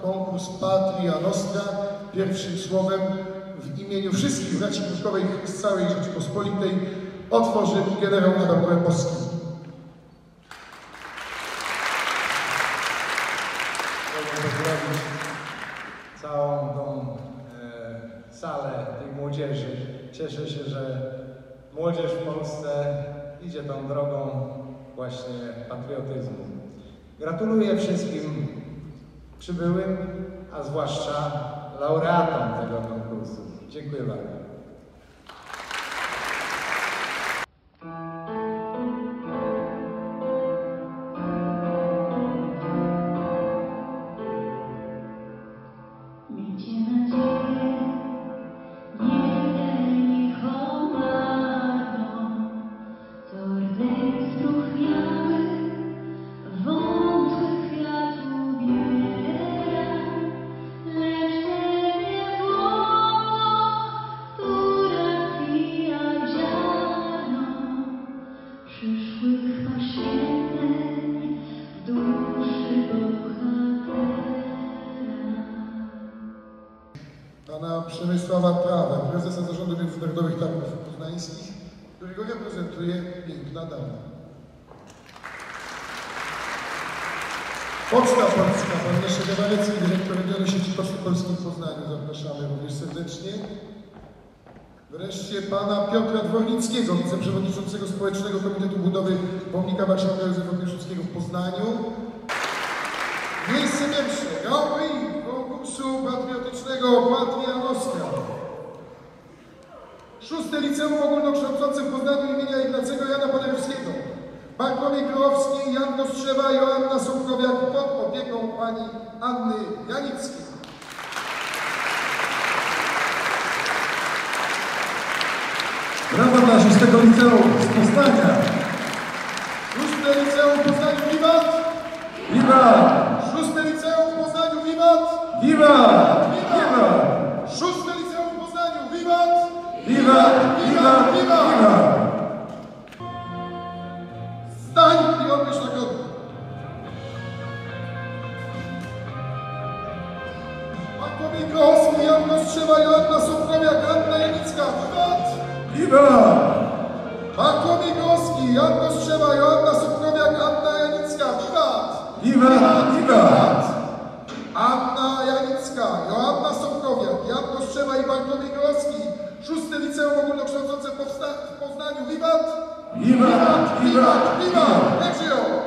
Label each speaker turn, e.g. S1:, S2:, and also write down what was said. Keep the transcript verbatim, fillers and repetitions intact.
S1: konkurs Patria Nostra. Pierwszym słowem w imieniu wszystkich braci Pruszkowej z całej Rzeczypospolitej otworzy generał Adam Gołębowski.
S2: Chciałbym pozdrowić całą tą e, salę tej młodzieży. Cieszę się, że młodzież w Polsce idzie tą drogą właśnie patriotyzmu. Gratuluję wszystkim przybyłym, a zwłaszcza laureatom tego konkursu. Dziękuję bardzo.
S1: Pana Przemysława Trawę, prezesa Zarządu Międzynarodowych Targów Poznańskich, którego reprezentuje piękna dama. Poczta Polska, pan Leszek Warecki, dyrektor regionu sieci Poczty Polskiej w Poznaniu. Zapraszamy również serdecznie. Wreszcie pana Piotra Dwornickiego, wiceprzewodniczącego Społecznego Komitetu Budowy Pomnika Marszałka Józefa Piłsudskiego w Poznaniu. Miejsce pierwsze, Grand Prix konkursu patriotycznego Patria Nostra. Szóste Liceum Ogólnokształcące w Poznaniu imienia Ignacego Jana Paderewskiego. Bartłomiej Królowski, Jan Kostrzewa, Joanna Sołkowiak pod opieką pani Anny Janickiej.
S3: Brawa dla szóstego Liceum z Poznania.
S1: Szóste Liceum w Poznaniu, wiwat!
S3: Wiwat!
S1: Szóste Liceum w Poznaniu, wiwat!
S3: Wiwat! Wiwat!
S1: Szóste Liceum w Poznaniu, wiwat!
S3: Wiwat! Wiwat! Wiwat!
S1: Stań i odbierz nagrodę. Bartłomiej Królowski, Jan Kostrzewa, Joanna Sołkowiak, Anna Janicka, wiwat!
S3: Wiwat!
S1: Bartłomiej Królowski, Jan Kostrzewa, Joanna Sołkowiak, Anna Janicka, wiwat!
S3: Wiwat! Wiwat!
S1: Anna Janicka, Joanna Sołkowiak, Jan Kostrzewa i Bartłomiej Królowski. Szóste Liceum Ogólnokształcące w Poznaniu, wiwat!
S3: Wiwat! Wiwat!
S1: Wiwat! Niech żyją!